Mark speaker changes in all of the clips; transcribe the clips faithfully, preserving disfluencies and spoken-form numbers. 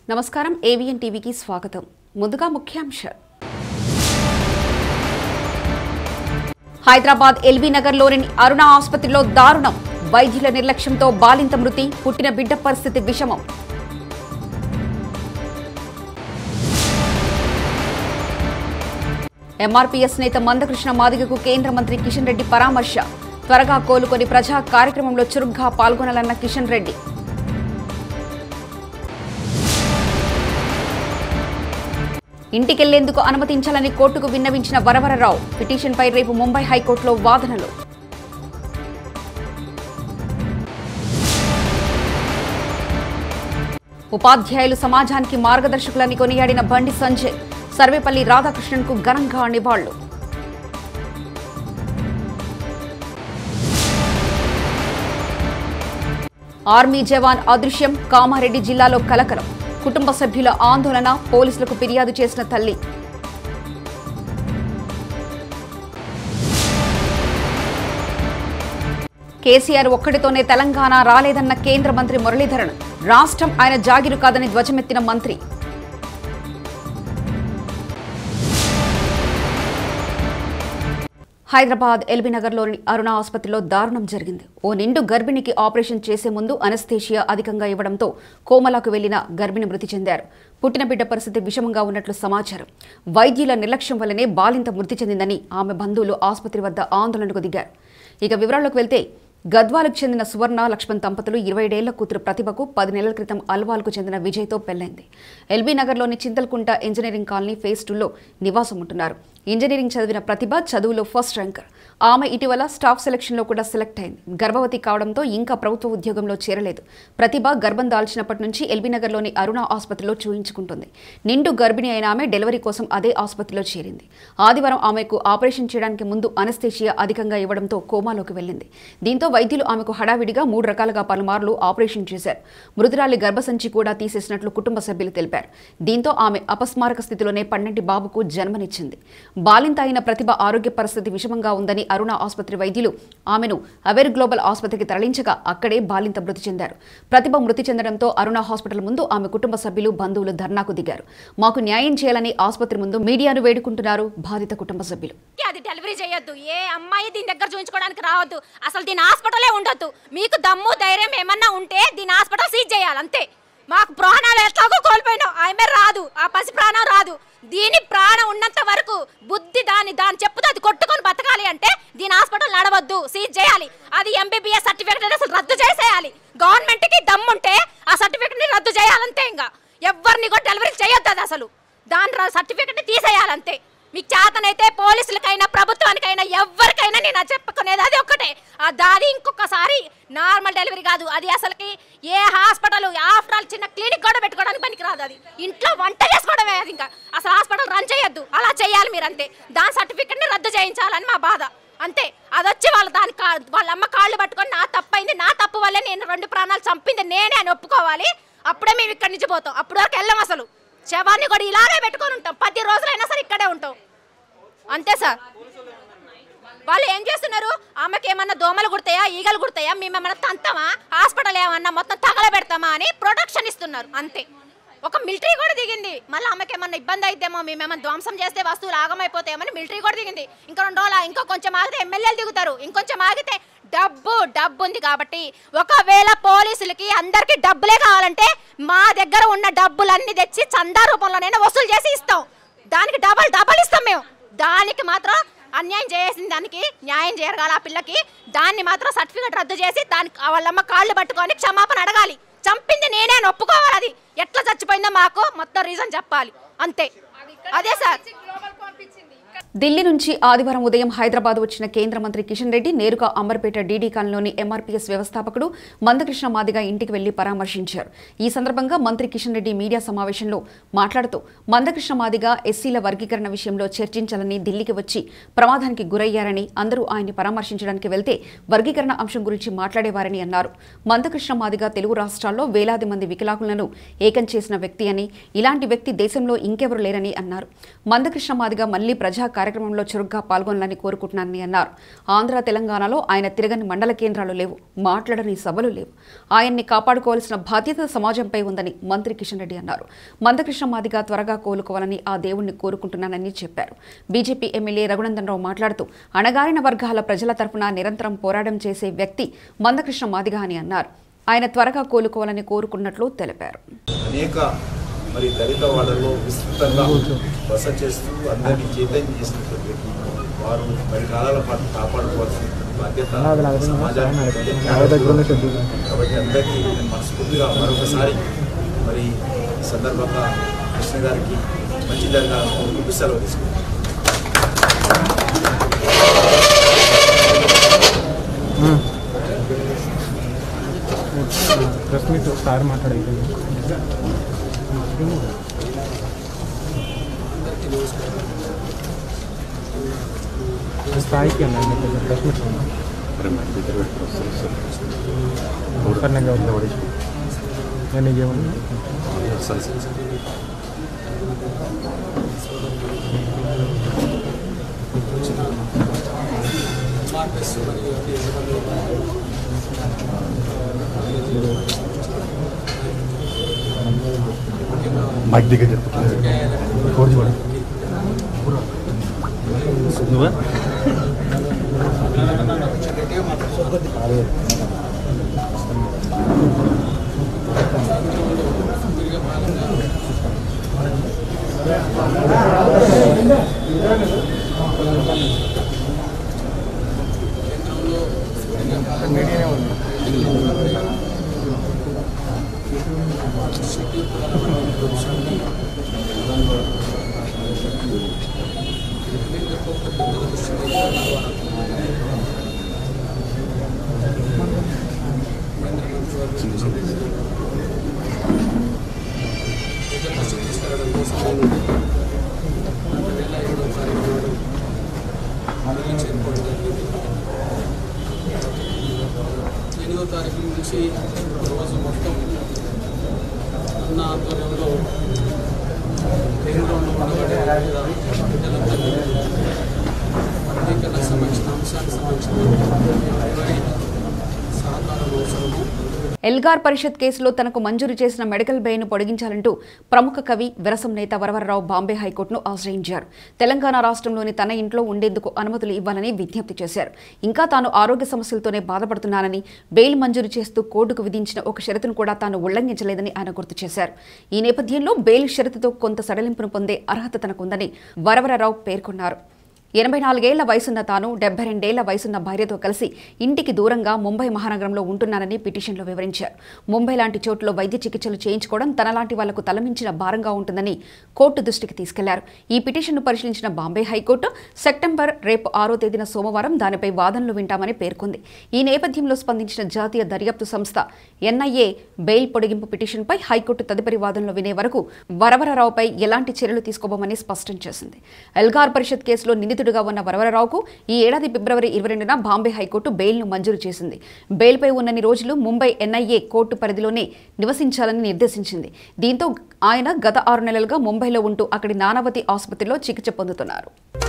Speaker 1: నమస్కారం ఏవిఎన్ టీవీకి స్వాగతం. ముందుగా ముఖ్యాంశాలు. హైదరాబాద్ ఎల్బీ నగర్లోని అరుణ ఆసుపత్రిలో దారుణం. వైద్యుల నిర్లక్ష్యంతో బాలింత మృతి, పుట్టిన బిడ్డ పరిస్థితి విషమం. ఎంఆర్పీఎస్ నేత మందకృష్ణ మాదిగకు కేంద్ర మంత్రి కిషన్ రెడ్డి పరామర్శ. త్వరగా కోలుకొని ప్రజా కార్యక్రమంలో చురుగ్గా పాల్గొనాలన్న కిషన్ రెడ్డి. ఇంటికెళ్లేందుకు అనుమతించాలని కోర్టుకు విన్నవించిన వరవరరావు. పిటిషన్పై రేపు ముంబై హైకోర్టులో వాదనలు. ఉపాధ్యాయులు సమాజానికి మార్గదర్శకులని కొనియాడిన బండి సంజయ్. సర్వేపల్లి రాధాకృష్ణన్కు ఘనంగా నివాళులు. ఆర్మీ జవాన్ అదృశ్యం. కామారెడ్డి జిల్లాలో కలకలం. కుటుంబ సభ్యుల ఆందోళన. పోలీసులకు ఫిర్యాదు చేసిన తల్లి. కేసీఆర్ ఒక్కడితోనే తెలంగాణ రాలేదన్న కేంద్ర మంత్రి మురళీధరన్. రాష్ట్రం ఆయన జాగిరు కాదని ధ్వజమెత్తిన మంత్రి. హైదరాబాద్ ఎల్బీ నగర్లోని అరుణ ఆసుపత్రిలో దారుణం జరిగింది. ఓ నిండు గర్భిణికి ఆపరేషన్ చేసే ముందు అనస్థేషియా అధికంగా ఇవ్వడంతో కోమలకు వెళ్లిన గర్భిణి మృతి చెందారు. పుట్టిన బిడ్డ పరిస్థితి విషమంగా ఉన్నట్లు సమాచారం. వైద్యుల నిర్లక్ష్యం వల్లనే బాలింత మృతి చెందిందని ఆమె బంధువులు ఆసుపత్రి వద్ద ఆందోళనకు దిగారు. ఇక వివరాల్లోకి వెళ్తే గద్వాలకు చెందిన సువర్ణ లక్ష్మణ్ దంపతులు ఇరవై ఏళ్ల కూతురు ప్రతిభకు పది నెలల క్రితం అల్వాల్కు చెందిన విజయ్తో పెళ్లైంది. ఎల్బీ నగర్లోని చింతల్కుంట ఇంజనీరింగ్ కాలనీ ఫేజ్ టూలో నివాసం ఉంటున్నారు. ఇంజనీరింగ్ చదివిన ప్రతిభ చదువులో ఫస్ట్ ర్యాంకర్. ఆమె ఇటీవల స్టాఫ్ సెలక్షన్లో కూడా సెలెక్ట్ అయింది. గర్భవతి కావడంతో ఇంకా ప్రభుత్వ ఉద్యోగంలో చేరలేదు. ప్రతిభ గర్భం దాల్చినప్పటి నుంచి ఎల్బీ నగర్లోని అరుణ ఆసుపత్రిలో చూయించుకుంటుంది. నిండు గర్భిణి అయిన ఆమె డెలివరీ కోసం అదే ఆసుపత్రిలో చేరింది. ఆదివారం ఆమెకు ఆపరేషన్ చేయడానికి ముందు అనస్థేషియా అధికంగా ఇవ్వడంతో కోమాలోకి వెళ్లింది. దీంతో వైద్యులు ఆమెకు హడావిడిగా మూడు రకాలుగా పలుమార్లు ఆపరేషన్ చేశారు. మృతురాలి గర్భసంచి కూడా తీసేసినట్లు కుటుంబ సభ్యులు తెలిపారు. దీంతో ఆమె అపస్మారక స్థితిలోనే పన్నెండు బాబుకు జన్మనిచ్చింది. బాలింత అయిన ప్రతిభ ఆరోగ్య పరిస్థితి విషమంగా ఉందని అరుణ ఆసుపత్రి వైద్యులు ఆమెను అవేర్ గ్లోబల్ ఆసుపత్రికి తరలించగా అక్కడే బాలింత మృతి చెందారు. ప్రతిభ మృతి చెందడంతో అరుణ హాస్పిటల్ ముందు ఆమె కుటుంబ సభ్యులు బంధువులు ధర్నాకు దిగారు. మాకు న్యాయం చేయాలని ఆసుపత్రి ముందు మీడియాను వేడుకుంటున్నారు బాధిత కుటుంబ సభ్యులు.
Speaker 2: అది డెలివరీ చేయొద్దు. ఏ అమ్మాయి దీని దగ్గర చూపించుకోవడానికి రావద్దు. అసలు దీని హాస్పిటలే ఉండొద్దు. మీకు దమ్ము ధైర్యం ఏమన్నా ఉంటే దీని హాస్పిటల్ సీజ్ చేయాలి అంతే. మాకు ప్రాణాలు ఎట్లాగో కోల్పోయినాం. ఆమె రాదు, ఆ పసి ప్రాణం రాదు. దీని ప్రాణం ఉన్నంత వరకు బుద్ధి దాని దాని చెప్పుతో అది కొట్టుకొని బతకాలి అంటే దీని హాస్పిటల్ నడవద్దు, సీజ్ చేయాలి. అది ఎంబీబీఎస్ సర్టిఫికేట్ అసలు రద్దు చేసేయాలి. గవర్నమెంట్కి దమ్ముంటే ఆ సర్టిఫికేట్ని రద్దు చేయాలంతే. ఇంకా ఎవరిని కూడా డెలివరీ చేయొద్దు. అది అసలు దాని సర్టిఫికేట్ని తీసేయాలంతే. మీకు చేతనైతే పోలీసులకైనా ప్రభుత్వానికైనా ఎవరికైనా నేను చెప్పుకునేది అది ఒక్కటే. దాది ఇంకొకసారి నార్మల్ డెలివరీ కాదు. అది అసలుకి ఏ హాస్పిటల్ ఆఫ్టర్ ఆల్ చిన్న క్లినిక్ కూడా పెట్టుకోవడానికి పనికి రాదు. అది ఇంట్లో వంట చేసుకోవడమే. అది ఇంకా అసలు హాస్పిటల్ రన్ చేయొద్దు. అలా చేయాలి మీరు అంతే. దాని సర్టిఫికెట్ని రద్దు చేయించాలని మా బాధ అంతే. అది వచ్చి వాళ్ళు దాని వాళ్ళ అమ్మ కాళ్ళు పట్టుకొని నా తప్పైంది, నా తప్పు వల్లే నేను రెండు ప్రాణాలు చంపింది నేనే అని ఒప్పుకోవాలి. అప్పుడే మేము ఇక్కడి నుంచి పోతాం. అప్పటి వరకు వెళ్ళాం. అసలు శవాన్ని కూడా ఇలాగే పెట్టుకొని ఉంటాం. పది రోజులైనా సరే ఇక్కడే ఉంటాం అంతే సార్. వాళ్ళు ఏం చేస్తున్నారు? ఆమెకి ఏమన్నా దోమలు కుడతాయా, ఈగలు కుడతాయా, మేమేమన్నా తంతామా, హాస్పిటల్ ఏమన్నా మొత్తం తగల పెడతామా అని ప్రొటెక్షన్ ఇస్తున్నారు అంతే. ఒక మిలిటరీ కూడా దిగింది. మళ్ళీ ఆమెకి ఏమన్నా ఇబ్బంది అయితేమో, మేమేమన్నా ధ్వంసం చేస్తే వస్తువులు ఆగమైపోతాయేమని మిలిటరీ కూడా దిగింది. ఇంకా రెండు రోజులు ఇంకో కొంచెం ఆగితే ఎమ్మెల్యేలు దిగుతారు. ఇంకొంచెం ఆగితే డబ్బు డబ్బు ఉంది కాబట్టి ఒకవేళ పోలీసులకి అందరికీ డబ్బులే కావాలంటే మా దగ్గర ఉన్న డబ్బులన్నీ తెచ్చి చందా రూపంలోనైనా వసూలు చేసి ఇస్తాం. దానికి డబల్ డబల్ ఇస్తాం మేము. దానికి మాత్రం అన్యాయం చేసిన దానికి న్యాయం చేయగల ఆ పిల్లకి దాన్ని మాత్రం సర్టిఫికేట్ రద్దు చేసి దానికి వాళ్ళమ్మ కాళ్ళు పట్టుకొని క్షమాపణ అడగాలి. చంపింది నేనే అని ఒప్పుకోవాలి. అది ఎట్లా చచ్చిపోయిందో మాకు మొత్తం రీజన్ చెప్పాలి అంతే. అదే సార్.
Speaker 1: ఢిల్లీ నుంచి ఆదివారం ఉదయం హైదరాబాద్ వచ్చిన కేంద్ర మంత్రి కిషన్ రెడ్డి నేరుగా అంబర్పేట డీడీ కాలనీలోని ఎంఆర్పీఎస్ వ్యవస్థాపకుడు మందకృష్ణ మాదిగ ఇంటికి వెళ్లి పరామర్శించారు. ఈ సందర్భంగా మంత్రి కిషన్ రెడ్డి మీడియా సమావేశంలో మాట్లాడుతూ మందకృష్ణ మాదిగ ఎస్సీల వర్గీకరణ విషయంలో చర్చించాలని ఢిల్లీకి వచ్చి ప్రమాదానికి గురయ్యారని, అందరూ ఆయన్ని పరామర్శించడానికి వెళ్తే వర్గీకరణ అంశం గురించి మాట్లాడేవారని అన్నారు. మందకృష్ణ మాదిగ తెలుగు రాష్ట్రాల్లో వేలాది మంది వికలాంగులను ఏకం చేసిన వ్యక్తి అని, ఇలాంటి వ్యక్తి దేశంలో ఇంకెవరు లేరని అన్నారు. మందకృష్ణ మాదిగ మళ్లీ ప్రజా కార్యక్రమంలో చురుగ్గా పాల్గొనాలని కోరుకుంటున్నానని అన్నారు. ఆంధ్ర తెలంగాణలో ఆయన తిరగని మండల కేంద్రాలు లేవు, మాట్లాడని సభలు లేవు. ఆయన్ని కాపాడుకోవాల్సిన బాధ్యత సమాజంపై ఉందని మంత్రి కిషన్ రెడ్డి అన్నారు. మందకృష్ణ మాదిగ త్వరగా కోలుకోవాలని ఆ దేవుణ్ణి కోరుకుంటున్నానని చెప్పారు. బీజేపీ ఎమ్మెల్యే రఘునందన్ రావు మాట్లాడుతూ అణగారిన వర్గాల ప్రజల తరఫున నిరంతరం పోరాటం చేసే వ్యక్తి మందకృష్ణ మాదిగ అని అన్నారు. ఆయన త్వరగా కోలుకోవాలని కోరుకున్నట్లు తెలిపారు.
Speaker 3: మరి దళిత వాడల్లో విస్తృతంగా బస చేస్తూ అందరినీ చైతన్యం చేసినటువంటి వారు మరి కాలాల పాటు కాపాడుకోవాల్సిన బాధ్యత సమాజానికి. కాబట్టి అందరికీ నేను మనస్ఫూర్తిగా మరొకసారి మరి ఈ సందర్భంగా కృష్ణ గారికి మంచి జరగాలని కోరుకుంటూ సెలవు తీసుకుంటాను.
Speaker 4: ప్రెస్ మీట్ ఒకసారి మాట్లాడేది స్థాయికి అన్న ప్రెస్ మీట్ సార్ నేను నేను నీకేమన్నా
Speaker 5: మైక్ దగ్గర చెప్తాను నువ్వా
Speaker 4: మీడియానే ఉంది.
Speaker 6: ఎనిమిదో తారీఖు నుంచి రోజు మొత్తం అన్న ఆధ్వర్యంలో కేంద్రంలో ఉండబడే బిడ్డలందరినీ వర్గీకరణ సంబంధించిన అంశానికి సంబంధించిన సహకారం అవసరము.
Speaker 1: ఎల్గార్ పరిషత్ కేసులో తనకు మంజూరు చేసిన మెడికల్ బెయిల్ను పొడిగించాలంటూ ప్రముఖ కవి విరసం నేత వరవరరావు బాంబే హైకోర్టును ఆశ్రయించారు. తెలంగాణ రాష్ట్రంలోని తన ఇంట్లో ఉండేందుకు అనుమతులు ఇవ్వాలని విజ్ఞప్తి చేశారు. ఇంకా తాను ఆరోగ్య సమస్యలతోనే బాధపడుతున్నానని, బెయిల్ మంజూరు చేస్తూ కోర్టుకు విధించిన ఒక షరతును కూడా తాను ఉల్లంఘించలేదని ఆయన గుర్తు చేశారు. ఈ నేపథ్యంలో బెయిల్ షరతుతో కొంత సడలింపును పొందే అర్హత తనకుందని వరవరరావు పేర్కొన్నారు. ఎనభై నాలుగేళ్ల వయసున్న తాను డెబ్బై రెండేళ్ల వయసున్న భార్యతో కలిసి ఇంటికి దూరంగా ముంబై మహానగరంలో ఉంటున్నానని పిటిషన్లో వివరించారు. ముంబై లాంటి చోటులో వైద్య చికిత్సలు చేయించుకోవడం తనలాంటి వాళ్లకు తలమించిన భారంగా ఉంటుందని కోర్టు దృష్టికి తీసుకెళ్లారు. ఈ పిటిషన్ను పరిశీలించిన బాంబే హైకోర్టు సెప్టెంబర్ రేపు ఆరో తేదీన సోమవారం దానిపై వాదనలు వింటామని పేర్కొంది. ఈ నేపథ్యంలో స్పందించిన జాతీయ దర్యాప్తు సంస్థ ఎన్ఐఏ బెయిల్ పొడిగింపు పిటిషన్పై హైకోర్టు తదుపరి వాదనలు వినే వరకు వరవరరావుపై ఎలాంటి చర్యలు తీసుకోబోమని స్పష్టం చేసింది. ఎల్గార్ పరిషత్ కేసులో నిందితుడు గా ఉన్న వరవరరావుకు ఈ ఏడాది ఫిబ్రవరి ఇరవై రెండున బాంబే హైకోర్టు బెయిల్ను మంజూరు చేసింది. బెయిల్పై ఉన్నన్ని రోజులు ముంబై ఎన్ఐఏ కోర్టు పరిధిలోనే నివసించాలని నిర్దేశించింది. దీంతో ఆయన గత ఆరు నెలలుగా ముంబైలో ఉంటూ అక్కడి నానావతి ఆసుపత్రిలో చికిత్స పొందుతున్నారు.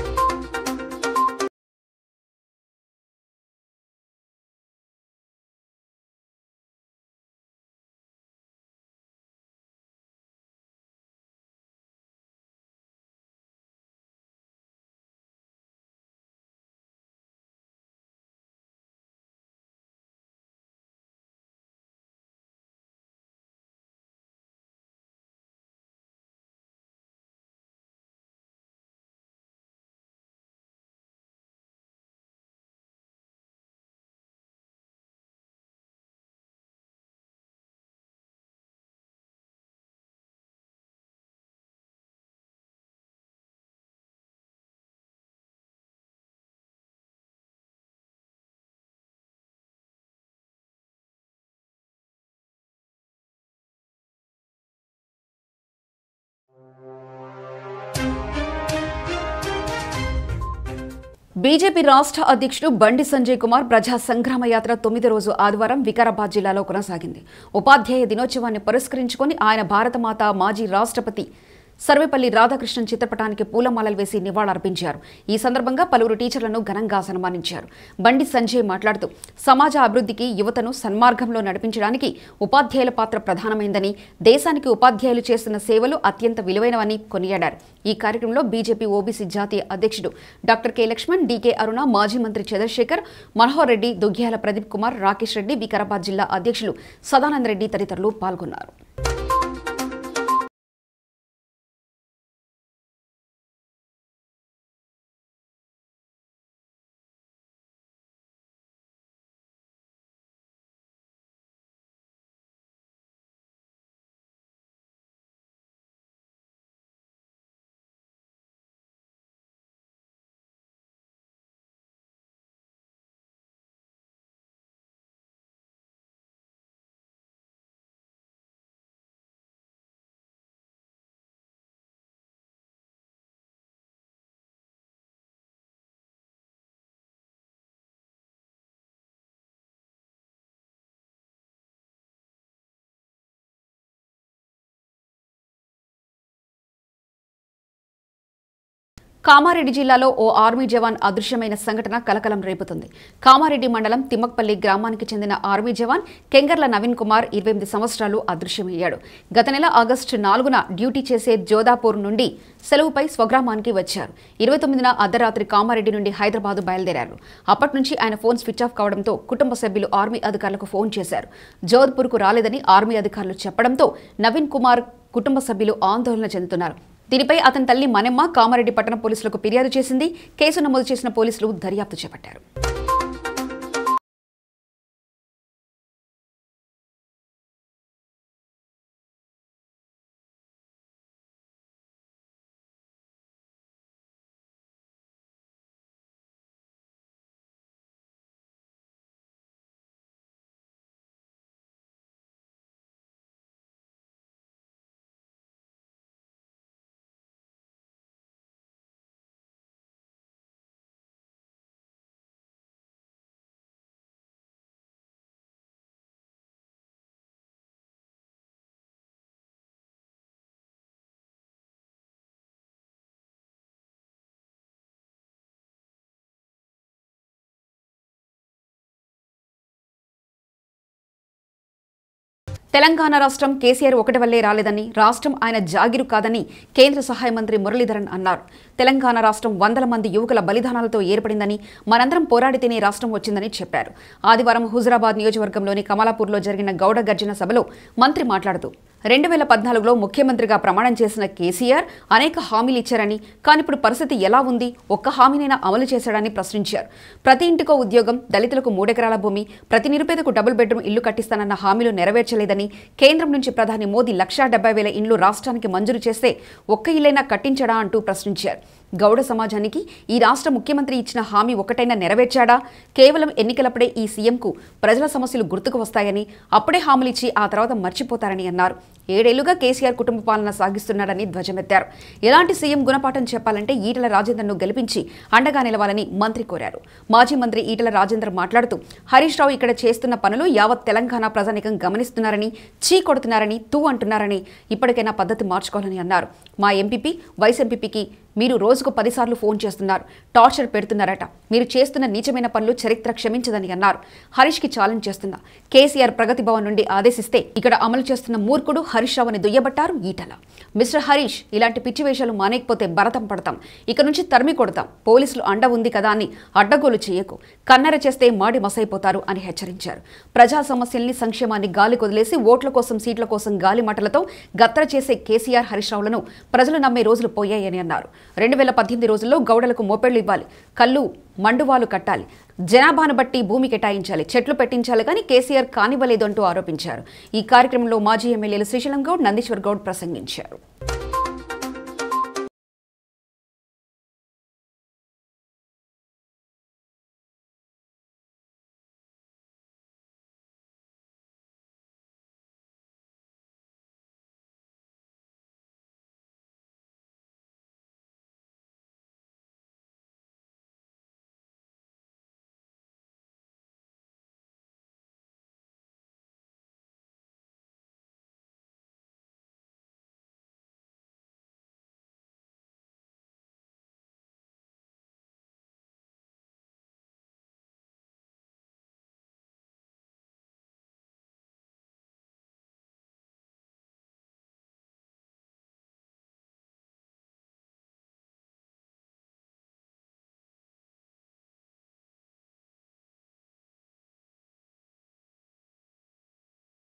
Speaker 1: బీజేపీ రాష్ట్ర అధ్యక్షుడు బండి సంజయ్ కుమార్ ప్రజా సంగ్రామ యాత్ర తొమ్మిది రోజు ఆదివారం వికారాబాద్ జిల్లాలో కొనసాగింది. ఉపాధ్యాయ దినోత్సవాన్ని పురస్కరించుకొని ఆయన భారతమాత మాజీ రాష్ట్రపతి సర్వేపల్లి రాధాకృష్ణన్ చిత్రపటానికి పూలమాలలు వేసి నివాళులర్పించారు. ఈ సందర్భంగా పలువురు టీచర్లను ఘనంగా సన్మానించారు. బండి సంజయ్ మాట్లాడుతూ సమాజ అభివృద్ధికి యువతను సన్మార్గంలో నడిపించడానికి ఉపాధ్యాయుల పాత్ర ప్రధానమైందని, దేశానికి ఉపాధ్యాయులు చేస్తున్న సేవలు అత్యంత విలువైనవని కొనియాడారు. ఈ కార్యక్రమంలో బీజేపీ ఓబీసీ జాతీయ అధ్యక్షుడు doctor K Laxman, DK Aruna, మాజీ మంత్రి చంద్రశేఖర్, మనోహర్ రెడ్డి, దుగ్గ్యాల ప్రదీప్ కుమార్, రాకేష్ రెడ్డి, వికారాబాద్ జిల్లా అధ్యక్షులు సదానంద రెడ్డి తదితరులు పాల్గొన్నారు. కామారెడ్డి జిల్లాలో ఓ ఆర్మీ జవాన్ అదృశ్యమైన సంఘటన కలకలం రేపుతుంది. కామారెడ్డి మండలం తిమ్మక్పల్లి గ్రామానికి చెందిన ఆర్మీ జవాన్ కెంగర్ల నవీన్ కుమార్ ఇరవై ఎనిమిది సంవత్సరాలు అదృశ్యమయ్యాడు. గత నెల ఆగస్టు నాలుగున డ్యూటీ చేసే జోధాపూర్ నుండి సెలవుపై స్వగ్రామానికి వచ్చారు. ఇరవై తొమ్మిదిన అర్ధరాత్రి కామారెడ్డి నుండి హైదరాబాద్ బయలుదేరారు. అప్పటి నుంచి ఆయన ఫోన్ స్విచ్ ఆఫ్ కావడంతో కుటుంబ సభ్యులు ఆర్మీ అధికారులకు ఫోన్ చేశారు. జోధ్పూర్కు రాలేదని ఆర్మీ అధికారులు చెప్పడంతో నవీన్ కుమార్ కుటుంబ సభ్యులు ఆందోళన చెందుతున్నారు. దీనిపై అతని తల్లి మనెమ్మ కామారెడ్డి పట్టణ పోలీసులకు ఫిర్యాదు చేసింది. కేసు నమోదు చేసిన పోలీసులు దర్యాప్తు చేపట్టారు. తెలంగాణ రాష్ట్రం కేసీఆర్ ఒకటి వల్లే రాలేదని, రాష్ట్రం ఆయన జాగిరు కాదని కేంద్ర సహాయ మంత్రి మురళీధరన్ అన్నారు. తెలంగాణ రాష్ట్రం వందల మంది యువకుల బలిదానాలతో ఏర్పడిందని, మనందరం పోరాడితేనే రాష్ట్రం వచ్చిందని చెప్పారు. ఆదివారం హుజురాబాద్ నియోజకవర్గంలోని కమలాపూర్లో జరిగిన గౌడ గర్జన సభలో మంత్రి మాట్లాడుతూ రెండు వేల పద్నాలుగులో ముఖ్యమంత్రిగా ప్రమాణం చేసిన కేసీఆర్ అనేక హామీలు ఇచ్చారని, కానీ ఇప్పుడు పరిస్థితి ఎలా ఉంది, ఒక్క హామీనైనా అమలు చేశాడని ప్రశ్నించారు. ప్రతి ఇంటికో ఉద్యోగం, దళితులకు మూడెకరాల భూమి, ప్రతి నిరుపేదకు డబుల్ బెడ్రూమ్ ఇల్లు కట్టిస్తానన్న హామీలు నెరవేర్చలేదని, కేంద్రం నుంచి ప్రధాని మోదీ లక్షా డెబ్బై వేల ఇండ్లు రాష్ట్రానికి మంజూరు చేస్తే ఒక్క ఇల్లైనా కట్టించడా అంటూ ప్రశ్నించారు. గౌడ సమాజానికి ఈ రాష్ట్ర ముఖ్యమంత్రి ఇచ్చిన హామీ ఒకటైనా నెరవేర్చాడా? కేవలం ఎన్నికలప్పుడే ఈ సీఎంకు ప్రజల సమస్యలు గుర్తుకు వస్తాయని, అప్పుడే హామీలిచ్చి ఆ తర్వాత మర్చిపోతారని అన్నారు. ఏడేళ్లుగా కేసీఆర్ కుటుంబ పాలన సాగిస్తున్నారని ధ్వజమెత్తారు. ఎలాంటి సీఎం గుణపాఠం చెప్పాలంటే ఈటల రాజేందర్ను గెలిపించి అండగా నిలవాలని మంత్రి కోరారు. మాజీ మంత్రి ఈటల రాజేందర్ మాట్లాడుతూ హరీష్ రావు ఇక్కడ చేస్తున్న పనులు యావత్ తెలంగాణ ప్రజానికం గమనిస్తున్నారని, చీ కొడుతున్నారని, తూ అంటున్నారని, ఇప్పటికైనా పద్ధతి మార్చుకోవాలని అన్నారు. మా ఎంపీపీ, వైస్ ఎంపీపీకి మీరు రోజుకు పదిసార్లు ఫోన్ చేస్తున్నారు, టార్చర్ పెడుతున్నారట. మీరు చేస్తున్న నీచమైన పనులు చరిత్ర క్షమించదని అన్నారు. హరీష్కి ఛాలెంజ్ చేస్తున్నా. కేసీఆర్ ప్రగతి భవన్ నుండి ఆదేశిస్తే ఇక్కడ అమలు చేస్తున్న మూర్ఖుడు హరీష్ రావుని దుయ్యబట్టారు ఈటల. మిస్టర్ హరీష్, ఇలాంటి పిచ్చి వేషాలు మానేకపోతే భరతం పడతాం, ఇక నుంచి తరిమి కొడతాం. పోలీసులు అండ ఉంది కదా అని అడ్డగోలు చేయకు, కన్నెర చేస్తే మాడి మసైపోతారు అని హెచ్చరించారు. ప్రజా సమస్యల్ని, సంక్షేమాన్ని గాలి కొదిలేసి ఓట్ల కోసం, సీట్ల కోసం గాలి మాటలతో గత్తర చేసే కేసీఆర్, హరీష్ రావులను ప్రజలు నమ్మే రోజులు పోయాయని అన్నారు. రెండు వేల పద్దెనిమిది రోజుల్లో గౌడలకు మోపెళ్లు ఇవ్వాలి, కళ్ళు మండువాలు కట్టాలి, జనాభాను బట్టి భూమి కేటాయించాలి, చెట్లు పెట్టించాలి, కానీ కేసీఆర్ కానివ్వలేదు అంటూ ఆరోపించారు. ఈ కార్యక్రమంలో మాజీ ఎమ్మెల్యేలు శ్రీశైలం గౌడ్, నందీశ్వర్ గౌడ్ ప్రసంగించారు.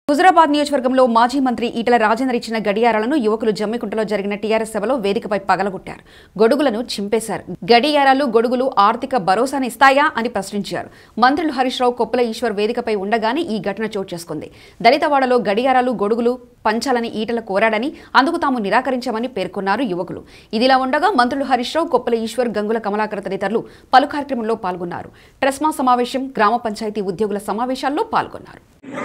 Speaker 1: హుజురాబాద్ నియోజకవర్గంలో మాజీ మంత్రి ఈటెల రాజేందర్ ఇచ్చిన గడియారాలను యువకులు జమ్మికుంటలో జరిగిన టీఆర్ఎస్ సభలో వేదికపై పగలగొట్టారు. గొడుగులను చింపేశారు. గడియారాలు గొడుగులు ఆర్థిక భరోసాను ఇస్తాయా అని ప్రశ్నించారు. మంత్రులు హరీష్ రావు, కొప్పుల ఈశ్వర్ వేదికపై ఉండగానే ఈ ఘటన చోటు చేసుకుంది. దళితవాడలో గడియారాలు గొడుగులు పంచాలని ఈటెల కోరాడని, అందుకు తాము నిరాకరించామని పేర్కొన్నారు యువకులు. ఇదిలా ఉండగా మంత్రులు హరీష్ రావు, కొప్పుల ఈశ్వర్, గంగుల కమలాకర్ తదితరులు పలు కార్యక్రమంలో పాల్గొన్నారు. ట్రెస్మా సమావేశం, గ్రామ పంచాయతీ ఉద్యోగుల సమావేశాల్లో పాల్గొన్నారు.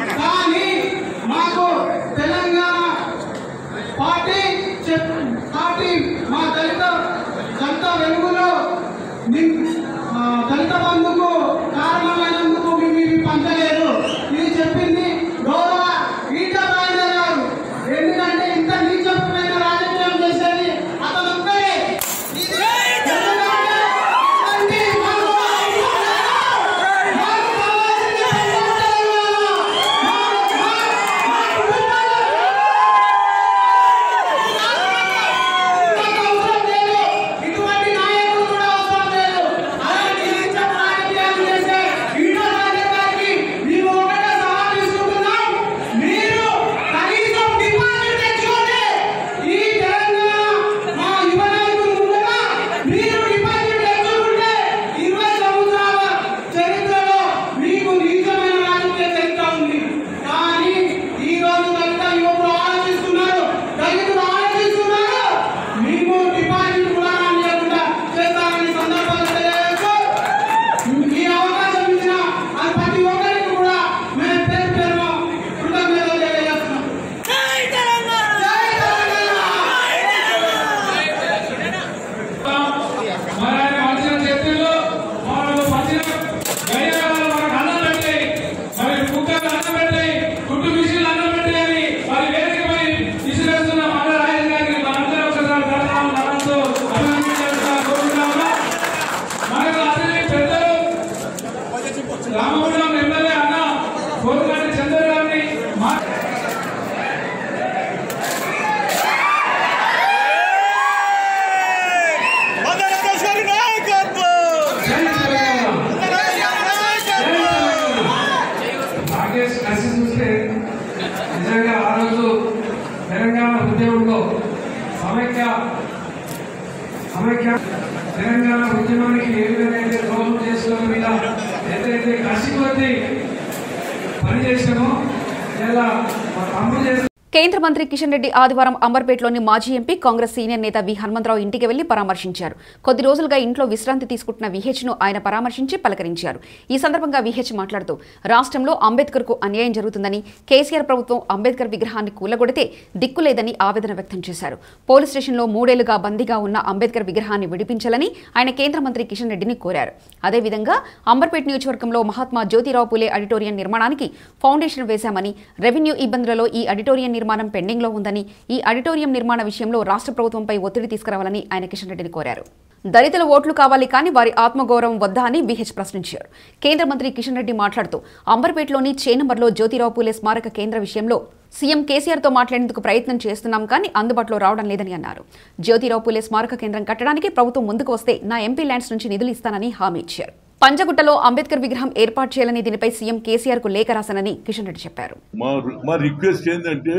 Speaker 7: మాకు తెలంగాణ పార్టీ పార్టీ మా దళిత దళిత వెలుగులో దళిత బంధుకు కారణమైనందుకు మేము పంచలేదు. ఇది చెప్పింది గౌరవ ఈటెల రాజేందర్ గారు. ఎందుకంటే ఇంత నీచమైన రాజకీయం చేసేది అతను ఒక్కడే.
Speaker 8: నిజంగా ఆ రోజు తెలంగాణ ఉద్యమంలో సమైక్య సమైక్య తెలంగాణ ఉద్యమానికి ఏ విధంగా అయితే ద్రోహం చేసుకోవడం మీద ఏదైతే కసి కొద్దీ పనిచేసామో ఇలా మా తమ్ముడు చేసిన
Speaker 1: కేంద్ర మంత్రి కిషన్ రెడ్డి ఆదివారం అంబర్పేటలోని మాజీ ఎంపీ కాంగ్రెస్ సీనియర్ నేత వి హనుమంతరావు ఇంటికి వెళ్లి పరామర్శించారు. కొద్ది రోజులుగా ఇంట్లో విశ్రాంతి తీసుకుంటున్న విహెచ్ ను ఆయన పరామర్శించి పలకరించారు. ఈ సందర్భంగా విహెచ్ మాట్లాడుతూ రాష్ట్రంలో అంబేద్కర్ కు అన్యాయం జరుగుతుందని, కేసీఆర్ ప్రభుత్వం అంబేద్కర్ విగ్రహాన్ని కూలగొడితే దిక్కులేదని ఆవేదన వ్యక్తం చేశారు. పోలీస్ స్టేషన్లో మూడేళ్లుగా బందీగా ఉన్న అంబేద్కర్ విగ్రహాన్ని విడిపించాలని ఆయన కేంద్ర మంత్రి కిషన్ రెడ్డిని కోరారు. అదేవిధంగా అంబర్పేట నియోజకవర్గంలో మహాత్మా జ్యోతిరావు పూలే ఆడిటోరియం నిర్మాణానికి ఫౌండేషన్ వేశామని, రెవెన్యూ ఇబ్బందులలో ఈ ఆడిటోరియం నిర్మాణం పెండింగ్ లో ఉందని, ఈ ఆడిటోరియం నిర్మాణ విషయంలో రాష్ట్ర ప్రభుత్వంపై ఒత్తిడి తీసుకురావాలని ఆయన కిషన్ రెడ్డిని కోరారు. దళితుల ఓట్లు కావాలి కానీ వారి ఆత్మగౌరవం వద్దా అని విహెచ్ ప్రశ్నించారు. కేంద్ర మంత్రి కిషన్ రెడ్డి మాట్లాడుతూ అంబర్పేటలోని చేనంబర్లో జ్యోతిరావు పూలే స్మారక కేంద్ర విషయంలో సీఎం కేసీఆర్తో మాట్లాడేందుకు ప్రయత్నం చేస్తున్నాం కానీ అందుబాటులో రావడం లేదని అన్నారు. జ్యోతిరావు పూలే స్మారక కేంద్రం కట్టడానికి ప్రభుత్వం ముందుకు వస్తే నా ఎంపీ ల్యాండ్స్ నుంచి నిధులు ఇస్తానని హామీ ఇచ్చారు. పంజగుట్టలో అంబేద్కర్ విగ్రహం ఏర్పాటు చేయాలని దీనిపై సీఎం కేసీఆర్ కు లేఖ రాశానని కిషన్ రెడ్డి చెప్పారు.
Speaker 9: మా రిక్వెస్ట్ ఏంటంటే,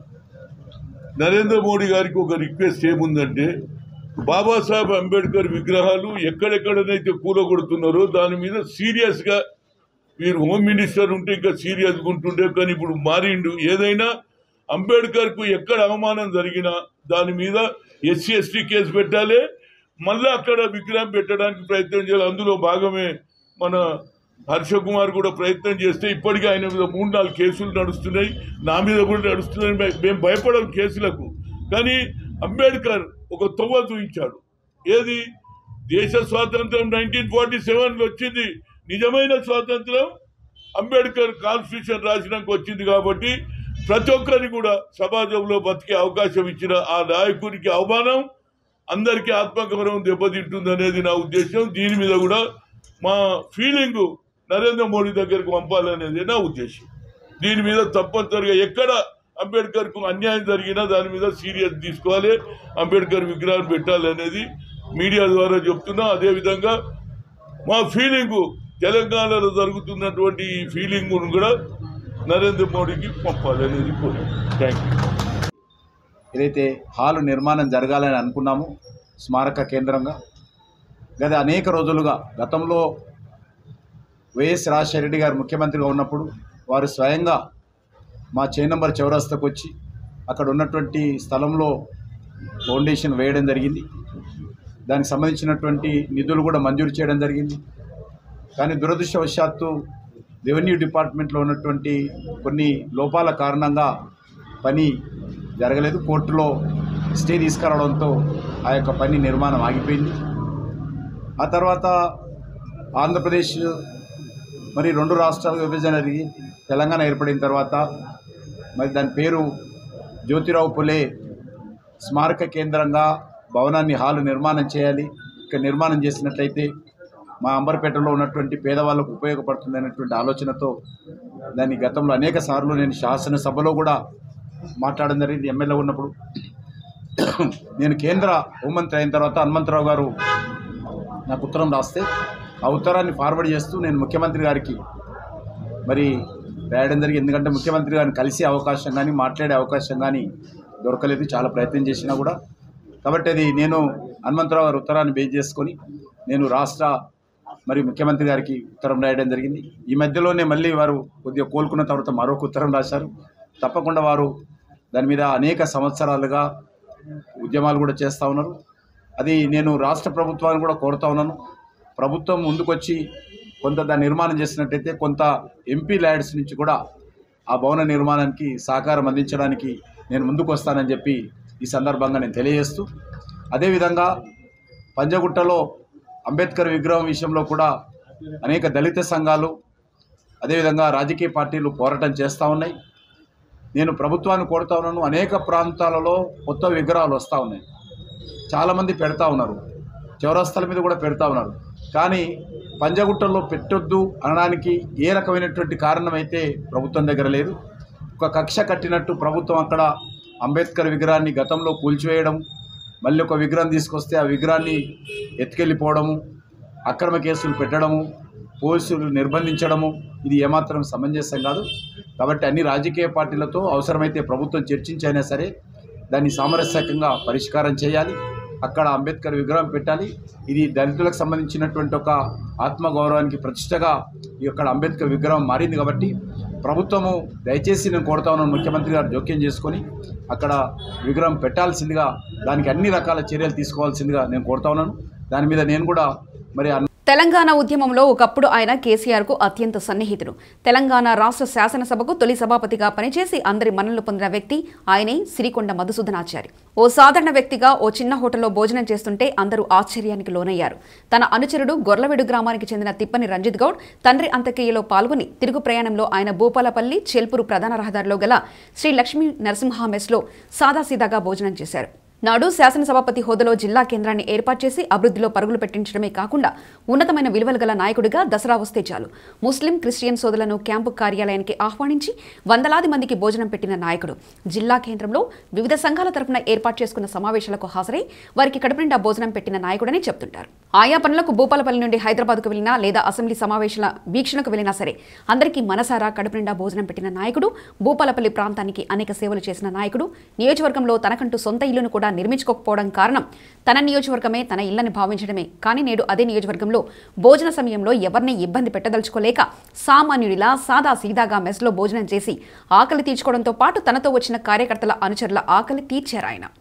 Speaker 9: నరేంద్ర మోడీ గారికి ఒక రిక్వెస్ట్ ఏముందంటే, బాబాసాహెబ్ అంబేద్కర్ విగ్రహాలు ఎక్కడెక్కడనైతే కూలగొడుతున్నారో దాని మీద సీరియస్గా, మీరు హోమ్ మినిస్టర్ ఉంటే ఇంకా సీరియస్గా ఉంటుండే, కానీ ఇప్పుడు మారిండు. ఏదైనా అంబేద్కర్కు ఎక్కడ అవమానం జరిగినా దాని మీద ఎస్సీ ఎస్టీ కేసు పెట్టాలి, మళ్ళీ అక్కడ విగ్రహం పెట్టడానికి ప్రయత్నం చేయాలి. అందులో భాగమే మన హర్ష కుమార్ కూడా ప్రయత్నం చేస్తే ఇప్పటికీ ఆయన మీద మూడు నాలుగు కేసులు నడుస్తున్నాయి, నా మీద కూడా నడుస్తున్నాయి. మేము భయపడం కేసులకు. కానీ అంబేద్కర్ ఒక తొవ్వ చూపించాడు. ఏది? దేశ స్వాతంత్రం నైన్టీన్ ఫార్టీ సెవెన్లో వచ్చింది. నిజమైన స్వాతంత్రం అంబేద్కర్ కాన్స్టిట్యూషన్ రాసినాక వచ్చింది. కాబట్టి ప్రతి ఒక్కరిని కూడా సమాజంలో బతికే అవకాశం ఇచ్చిన ఆ నాయకునికి అవమానం, అందరికీ ఆత్మగౌరవం దెబ్బతింటుంది అనేది నా ఉద్దేశం. దీని మీద కూడా మా ఫీలింగు నరేంద్ర మోడీ దగ్గరకు పంపాలనేది నా ఉద్దేశం. దీని మీద తప్పనిసరిగా ఎక్కడ అంబేద్కర్కు అన్యాయం జరిగినా దాని మీద సీరియస్ తీసుకోవాలి, అంబేద్కర్ విగ్రహం పెట్టాలనేది మీడియా ద్వారా చెప్తున్నా. అదేవిధంగా మా ఫీలింగు తెలంగాణలో జరుగుతున్నటువంటి ఈ ఫీలింగ్ను కూడా నరేంద్ర మోడీకి పంపాలనేది కోరిక. Thank you.
Speaker 5: ఏదైతే హాలు నిర్మాణం జరగాలని అనుకున్నామో స్మారక కేంద్రంగా గత అనేక రోజులుగా గతంలో వైఎస్ రాజశేఖర రెడ్డి గారు ముఖ్యమంత్రిగా ఉన్నప్పుడు వారు స్వయంగా మా చేనంబర్ చౌరస్తాకు వచ్చి అక్కడ ఉన్నటువంటి స్థలంలో ఫౌండేషన్ వేయడం జరిగింది. దానికి సంబంధించినటువంటి నిధులు కూడా మంజూరు చేయడం జరిగింది. కానీ దురదృష్టవశాత్తు రెవెన్యూ డిపార్ట్మెంట్లో ఉన్నటువంటి కొన్ని లోపాల కారణంగా పని జరగలేదు. కోర్టులో స్టే తీసుకురావడంతో ఆ యొక్క పని నిర్మాణం ఆగిపోయింది. ఆ తర్వాత ఆంధ్రప్రదేశ్ మరి రెండు రాష్ట్రాల విభజన జరిగి తెలంగాణ ఏర్పడిన తర్వాత మరి దాని పేరు జ్యోతిరావు పులే స్మారక కేంద్రంగా భవనాన్ని హాలు నిర్మాణం చేయాలి. ఇక్కడ నిర్మాణం చేసినట్లయితే మా అంబర్పేటలో ఉన్నటువంటి పేదవాళ్ళకు ఉపయోగపడుతుంది అనేటువంటి ఆలోచనతో దాన్ని గతంలో అనేక సార్లు నేను శాసనసభలో కూడా మాట్లాడడం జరిగింది. ఎమ్మెల్యే ఉన్నప్పుడు నేను కేంద్ర హోంమంత్రి అయిన తర్వాత హనుమంతరావు గారు నాకు ఉత్తరం రాస్తే ఆ ఉత్తరాన్ని ఫార్వర్డ్ చేస్తూ నేను ముఖ్యమంత్రి గారికి మరి రాయడం జరిగింది. ఎందుకంటే ముఖ్యమంత్రి గారిని కలిసే అవకాశం కానీ మాట్లాడే అవకాశం కానీ దొరకలేదు, చాలా ప్రయత్నం చేసినా కూడా. కాబట్టి అది నేను హనుమంతరావు గారు ఉత్తరాన్ని బేస్ చేసుకొని నేను రాష్ట్ర మరి ముఖ్యమంత్రి గారికి ఉత్తరం రాయడం జరిగింది. ఈ మధ్యలోనే మళ్ళీ వారు కొద్దిగా కోలుకున్న తర్వాత మరొక ఉత్తరం రాశారు. తప్పకుండా వారు దాని మీద అనేక సంవత్సరాలుగా ఉద్యమాలు కూడా చేస్తూ ఉన్నారు. అది నేను రాష్ట్ర ప్రభుత్వాన్ని కూడా కోరుతా ఉన్నాను. ప్రభుత్వం ముందుకొచ్చి కొంత దాన్ని నిర్మాణం చేసినట్టయితే కొంత ఎంపీ ల్యాడ్స్ నుంచి కూడా ఆ భవన నిర్మాణానికి సహకారం అందించడానికి నేను ముందుకు వస్తానని చెప్పి ఈ సందర్భంగా నేను తెలియజేస్తూ, అదేవిధంగా పంజగుట్టలో అంబేద్కర్ విగ్రహం విషయంలో కూడా అనేక దళిత సంఘాలు అదేవిధంగా రాజకీయ పార్టీలు పోరాటం చేస్తూ ఉన్నాయి. నేను ప్రభుత్వాన్ని కోరుతా ఉన్నాను. అనేక ప్రాంతాలలో కొత్త విగ్రహాలు వస్తూ ఉన్నాయి, చాలామంది పెడతా ఉన్నారు, చౌరస్తాల మీద కూడా పెడతా ఉన్నారు. కానీ పంజగుట్టలో పెట్టొద్దు అనడానికి ఏ రకమైనటువంటి కారణం అయితే ప్రభుత్వం దగ్గర లేదు. ఒక కక్ష కట్టినట్టు ప్రభుత్వం అక్కడ అంబేద్కర్ విగ్రహాన్ని గతంలో కూల్చివేయడం, మళ్ళీ ఒక విగ్రహం తీసుకొస్తే ఆ విగ్రహాన్ని ఎత్తుకెళ్ళిపోవడము, అక్రమ కేసులు పెట్టడము, పోలీసులు నిర్బంధించడము, ఇది ఏమాత్రం సమంజసం కాదు. కాబట్టి అన్ని రాజకీయ పార్టీలతో అవసరమైతే ప్రభుత్వం చర్చించైనా సరే దాన్ని సామరస్యకంగా పరిష్కారం చేయాలి. అక్కడ అంబేద్కర్ విగ్రహం పెట్టాలి. ఇది దళితులకు సంబంధించినటువంటి ఒక ఆత్మగౌరవానికి ప్రతిష్టగా ఇక్కడ అంబేద్కర్ విగ్రహం మారింది. కాబట్టి ప్రభుత్వము దయచేసి నేను కోరుతా ఉన్నాను, ముఖ్యమంత్రి గారు జోక్యం చేసుకొని అక్కడ విగ్రహం పెట్టాల్సిందిగా, దానికి అన్ని రకాల చర్యలు తీసుకోవాల్సిందిగా నేను కోరుతా ఉన్నాను. దాని మీద నేను కూడా మరి
Speaker 1: తెలంగాణ ఉద్యమంలో ఒకప్పుడు ఆయన కేసీఆర్ కు అత్యంత సన్నిహితుడు. తెలంగాణ రాష్ట్ర శాసనసభకు తొలి సభాపతిగా పనిచేసి అందరి మన్ననలు పొందిన వ్యక్తి ఆయనే సిరికొండ మధుసూదనాచారి. ఓ సాధారణ వ్యక్తిగా ఓ చిన్న హోటల్లో భోజనం చేస్తుంటే అందరూ ఆశ్చర్యానికి లోనయ్యారు. తన అనుచరుడు గొర్లవీడు గ్రామానికి చెందిన తిప్పని రంజిత్ గౌడ్ తండ్రి అంత్యక్రియలో పాల్గొని తిరుగు ప్రయాణంలో ఆయన భూపాలపల్లి చెల్పూరు ప్రధాన రహదారిలో గల శ్రీ లక్ష్మీ నరసింహ మెస్లో సాదాసీదాగా భోజనం చేశారు. నాడు శాసనసభాపతి హోదాలో జిల్లా కేంద్రాన్ని ఏర్పాటు చేసి అభివృద్ధిలో పరుగులు పెట్టించడమే కాకుండా ఉన్నతమైన విలువలు గల నాయకుడిగా దసరా వస్తే చాలు ముస్లిం క్రిస్టియన్ సోదరులను క్యాంపు కార్యాలయానికి ఆహ్వానించి వందలాది మందికి భోజనం పెట్టిన నాయకుడు. జిల్లా కేంద్రంలో వివిధ సంఘాల తరఫున ఏర్పాటు చేసుకున్న సమావేశాలకు హాజరై వారికి కడుపు నిండా భోజనం పెట్టిన నాయకుడని చెబుతుంటారు. ఆయా పనులకు భూపాలపల్లి నుండి హైదరాబాద్కు వెళ్లినా లేదా అసెంబ్లీ సమావేశాల వీక్షణకు వెళ్లినా సరే అందరికీ మనసారా కడుపు నిండా భోజనం పెట్టిన నాయకుడు. భూపాలపల్లి ప్రాంతానికి అనేక సేవలు చేసిన నాయకుడు. నియోజకవర్గంలో తనకంటూ సొంత ఇల్లును కూడా నిర్మించుకోకపోవడం కారణం తన నియోజకవర్గమే తన ఇళ్లని భావించడమే. కానీ నేడు అదే నియోజకవర్గంలో భోజన సమయంలో ఎవరిని ఇబ్బంది పెట్టదలుచుకోలేక సామాన్యుడిలా సాదా సీదాగా మెస్లో భోజనం చేసి ఆకలి తీర్చుకోవడంతో పాటు తనతో వచ్చిన కార్యకర్తల అనుచరుల ఆకలి తీర్చారు ఆయన.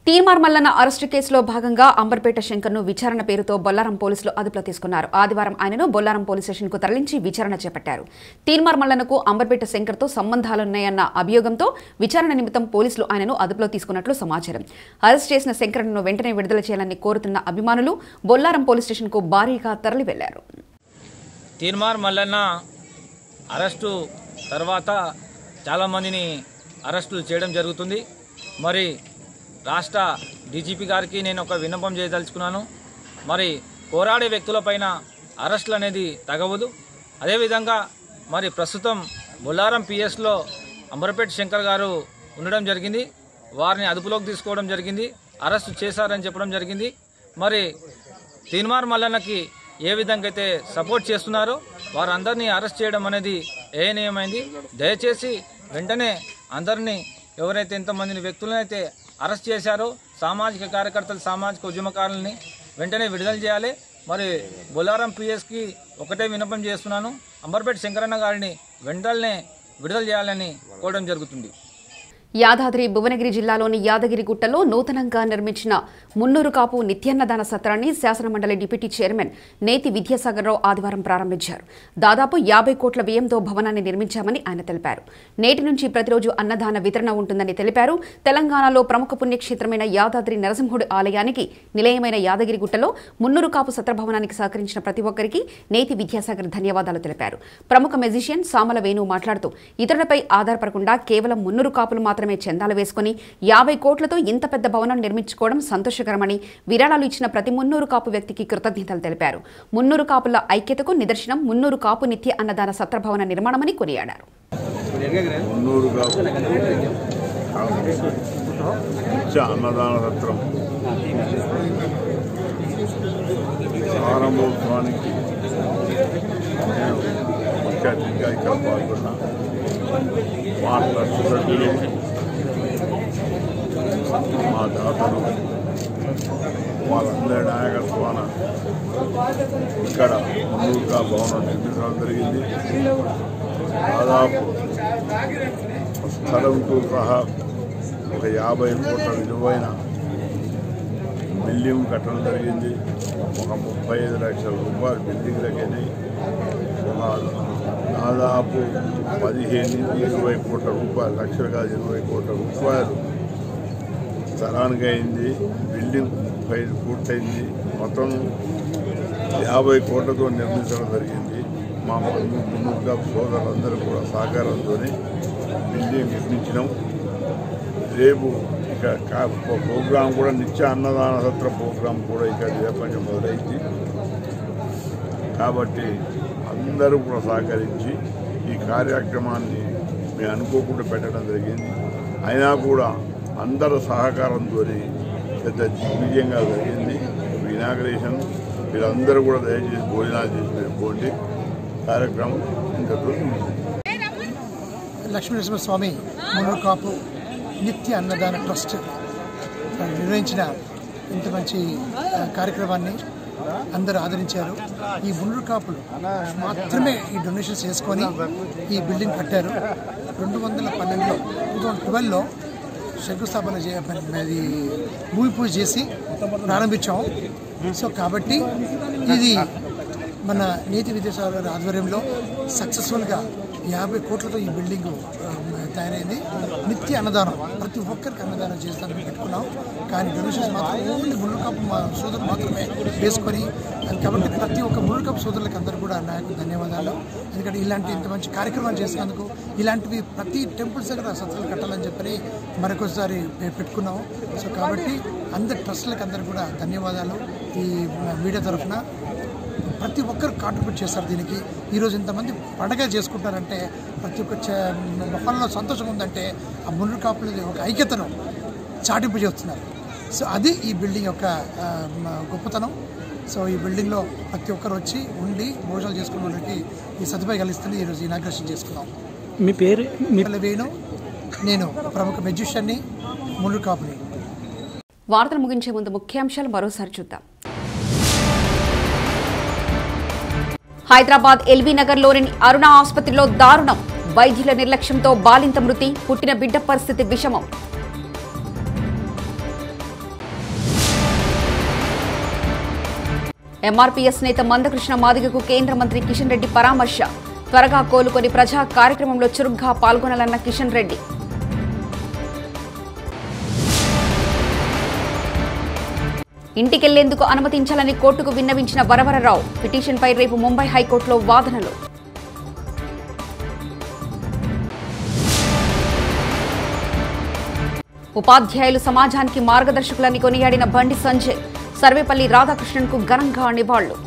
Speaker 1: తీన్మార్ మల్లన్న అరెస్టు కేసులో భాగంగా అంబర్పేట శంకర్ను విచారణ పేరుతో బొల్లారం పోలీసులు అదుపులో తీసుకున్నారు. ఆదివారం ఆయనను బొల్లారం పోలీస్ స్టేషన్కు తరలించి విచారణ చేపట్టారు. తీన్మార్ మల్లన్నకు అంబర్పేట శంకర్తో సంబంధాలున్నాయన్న అభియోగంతో విచారణ నిమిత్తం పోలీసులు ఆయనను అదుపులో తీసుకున్నట్లు సమాచారం. అరెస్ట్ చేసిన శంకర్ను వెంటనే విడుదల చేయాలని కోరుతున్న అభిమానులు బొల్లారం పోలీస్ స్టేషన్కు భారీగా తరలి వెళ్లారు.
Speaker 10: తీన్మార్ మల్లన్న అరెస్టు తర్వాత చాలామందిని అరెస్టులు చేయడం జరుగుతుంది. మరి రాష్ట్ర డీజీపీ గారికి నేను ఒక విన్నపం చేయదలుచుకున్నాను. మరి పోరాడే వ్యక్తులపైన అరెస్టులు అనేది తగవదు. అదేవిధంగా మరి ప్రస్తుతం బొల్లారం పిఎస్లో అంబర్పేట శంకర్ గారు ఉండడం జరిగింది. వారిని అదుపులోకి తీసుకోవడం జరిగింది. అరెస్టు చేశారని చెప్పడం జరిగింది. మరి తీన్మార్ మల్లన్నకి ఏ విధంగా అయితే సపోర్ట్ చేస్తున్నారో వారందరినీ అరెస్ట్ చేయడం అనేది ఏనియమైంది. దయచేసి వెంటనే అందరినీ ఎవరైతే ఎంతమందిని వ్యక్తులను అయితే అరెస్ట్ చేశారో సామాజిక కార్యకర్తలు సామాజిక ఉద్యమకారులని వెంటనే విడుదల చేయాలి. మరి బొల్లారం పిఎస్కి ఒకటే విన్నపం చేస్తున్నాను, అంబర్పేట శంకరన్న గారిని వెంటనే విడుదల చేయాలని కోరడం జరుగుతుంది.
Speaker 1: యాదాద్రి భువనగిరి జిల్లాలోని యాదగిరిగుట్టలో నూతనంగా నిర్మించిన మున్నూరు కాపు నిత్యాన్నదాన సత్రాన్ని శాసనమండలి డిప్యూటీ చైర్మన్ నేతి విద్యాసాగర్రావు ఆదివారం ప్రారంభించారు. దాదాపు యాభై కోట్ల వ్యయంతో భవనాన్ని నిర్మించామని ఆయన తెలిపారు. నేటి నుంచి ప్రతిరోజు అన్నదాన వితరణ ఉంటుందని తెలిపారు. తెలంగాణలో ప్రముఖ పుణ్యక్షేత్రమైన యాదాద్రి నరసింహుడి ఆలయానికి నిలయమైన యాదగిరిగుట్టలో మున్నూరు కాపు సత్రభవనానికి సహకరించిన ప్రతి ఒక్కరికి నేతి విద్యాసాగర్ ధన్యవాదాలు తెలిపారు. ప్రముఖ మెజిషియన్ సామల వేణు మాట్లాడుతూ ఇతరులపై ఆధారపడకుండా కేవలం మున్నూరు కాపులు మాత్రమే చందాలు వేసుకుని యాభై కోట్లతో ఇంత పెద్ద భవనం నిర్మించుకోవడం సంతోషకరమని, విరాళాలు ఇచ్చిన ప్రతి మున్నూరు కాపు వ్యక్తికి కృతజ్ఞతలు తెలిపారు. మున్నూరు కాపుల ఐక్యతకు నిదర్శనం మున్నూరు కాపు నిత్య అన్నదాన సత్రభవన నిర్మాణమని కొనియాడారు.
Speaker 9: అన్నదాన సత్రం ప్రారంభోత్సవానికి నేను ముఖ్య అతిథిగా ఇక్కడ పాల్గొన్నా. మా ట్రస్ట్ సభ్యులు, మా దాతలు, వాళ్ళందరి నాయకత్వాన ఇక్కడ ముందుగా భవనం నిర్మించడం జరిగింది. దాదాపు స్థలంతో సహా ఒక యాభై కోట్ల విలువైన బిల్డింగ్ కట్టడం జరిగింది. ఒక ముప్పై ఐదు లక్షల రూపాయలు బిల్డింగ్లకైనాయి. ఒక దాదాపు పదిహేను ఇరవై కోట్ల రూపాయలు, లక్షలు కాదు ఇరవై కోట్ల రూపాయలు స్థలానికి అయింది. బిల్డింగ్ ముప్పై పూర్తయింది. మొత్తం యాభై కోట్లతో నిర్మించడం జరిగింది. మా మున్ముగా సోదరులందరూ కూడా సహకారంతో బిల్డింగ్ నిర్మించినాం. రేపు ఇక ప్రోగ్రాం కూడా నిత్య అన్నదాన సత్ర ప్రోగ్రాం కూడా ఇక్కడ రేపటి మొదలైంది. కాబట్టి అందరూ కూడా సహకరించి ఈ కార్యక్రమాన్ని మేము అనుకోకుండా పెట్టడం జరిగింది. అయినా కూడా అందరూ సహకారంతో పెద్ద దిగ్విజయంగా జరిగింది. ఇనాగ్రేషన్ వీళ్ళందరూ కూడా దయచేసి భోజనాలు చేసి పోండి. కార్యక్రమం ఇంతతో
Speaker 11: లక్ష్మీనరసింహస్వామి మున్నూరు కాపు నిత్య అన్నదాన ట్రస్ట్ నిర్వహించిన ఇంత మంచి కార్యక్రమాన్ని అందరూ ఆదరించారు. ఈ మున్నూరు కాపులు మాత్రమే ఈ డొనేషన్స్ చేసుకొని ఈ బిల్డింగ్ కట్టారు. రెండు వందల పన్నెండులో టూ థౌజండ్ ట్వెల్వ్లో శంకుస్థాపన చేయాలి, భూమి పూజ చేసి ప్రారంభించాము. సో కాబట్టి ఇది మన నేతి విద్యాసాగర్ ఆధ్వర్యంలో సక్సెస్ఫుల్గా యాభై కోట్లతో ఈ బిల్డింగ్ తయారైంది. నిత్య అన్నదానం ప్రతి ఒక్కరికి అన్నదానం చేస్తానని పెట్టుకున్నాం. కానీ డొనేషన్స్ మాత్రం ఓన్లీ మున్నూరు కాపు మా సోదరులు మాత్రమే వేసుకొని, కాబట్టి ప్రతి ఒక్క మున్నూరు కాపు సోదరులకి అందరూ కూడా నాకు ధన్యవాదాలు. ఎందుకంటే ఇలాంటి ఇంత మంచి కార్యక్రమాలు చేసినందుకు, ఇలాంటివి ప్రతి టెంపుల్స్ దగ్గర సత్రాలు కట్టాలని చెప్పని మరొకసారి పెట్టుకున్నాము. సో కాబట్టి అందరి ట్రస్టులకు అందరూ కూడా ధన్యవాదాలు. ఈ మీడియా తరఫున ప్రతి ఒక్కరు కాంట్రిబ్యూట్ చేస్తారు దీనికి. ఈరోజు ఇంతమంది పండగ చేసుకుంటారంటే, ప్రతి ఒక్క మొహంలో సంతోషం ఉందంటే ఆ మున్నూరు కాపుల ఒక ఐక్యతను చాటింపు చేస్తున్నారు. సో అది ఈ బిల్డింగ్ యొక్క గొప్పతనం. సో ఈ బిల్డింగ్లో ప్రతి ఒక్కరు వచ్చి ఉండి భోజనాలు చేసుకునే వాళ్ళకి ఈ సదుపాయం కలిగిస్తుంది. ఈరోజు ఇనాగ్రేషన్ చేసుకున్నాం.
Speaker 12: మీ పేరు
Speaker 11: వేణు, నేను ప్రముఖ మెజిషియన్ని, మున్నూరు కాపుని.
Speaker 1: వార్తలు ముగించే ముందు ముఖ్యాంశాలు మరోసారి చూద్దాం. హైదరాబాద్ ఎల్బీ నగర్లోని అరుణ ఆసుపత్రిలో దారుణం. వైద్యుల నిర్లక్ష్యంతో బాలింత మృతి, పుట్టిన బిడ్డ పరిస్థితి విషమం. ఎంఆర్పీఎస్ నేత మందకృష్ణ మాదిగకు కేంద్ర మంత్రి కిషన్ రెడ్డి పరామర్శ. త్వరగా కోలుకొని ప్రజా కార్యక్రమంలో చురుగ్గా పాల్గొనాలన్న కిషన్ రెడ్డి. ఇంటికెళ్లేందుకు అనుమతించాలని కోర్టుకు విన్నవించిన వరవరరావు. పిటిషన్పై రేపు ముంబై హైకోర్టులో వాదనలు. ఉపాధ్యాయులు సమాజానికి మార్గదర్శకులని కొనియాడిన బండి సంజయ్. సర్వేపల్లి రాధాకృష్ణన్కు ఘనంగా నివాళులు.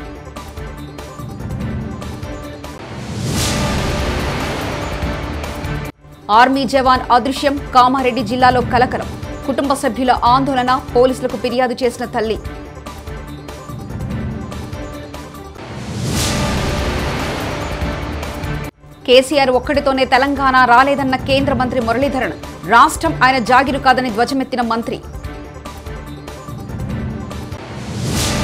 Speaker 1: ఆర్మీ జవాన్ అదృశ్యం. కామారెడ్డి జిల్లాలో కలకలం. కుటుంబ సభ్యుల ఆందోళన. పోలీసులకు ఫిర్యాదు చేసిన తల్లి. కేసీఆర్ ఒక్కడితోనే తెలంగాణ రాలేదన్న కేంద్ర మంత్రి మురళీధరన్. రాష్ట్రం ఆయన జాగిరు కాదని ధ్వజమెత్తిన మంత్రి.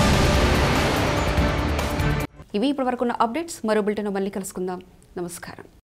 Speaker 1: ఇవి ఇప్పటివరకున్న అప్డేట్స్. మరో బులెటిన్ మళ్ళీ కలుసుకుందాం. నమస్కారం.